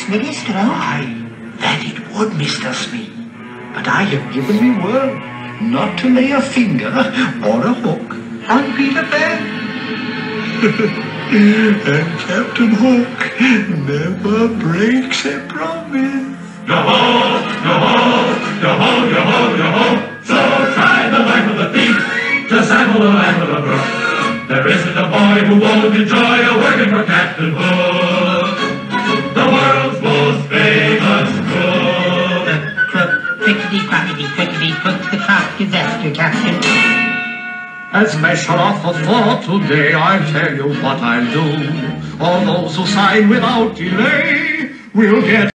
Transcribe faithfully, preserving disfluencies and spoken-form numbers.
Minister. Aye, that it would, Mister Smee. But I have given me word not to lay a finger or a hook on Peter Pan. And Captain Hook never breaks a promise. Yo-ho, yo-ho, yo-ho, yo-ho, yo-ho. So try the life of the thief to sample the life of the crook. There isn't a boy who won't enjoy a working for Captain Hook, the world's most famous crook. The crook, crickety-crackety, quickety-crook, the crack is after Captain. As measure of for today, I'll tell you what I'll do. All those who sign without delay will get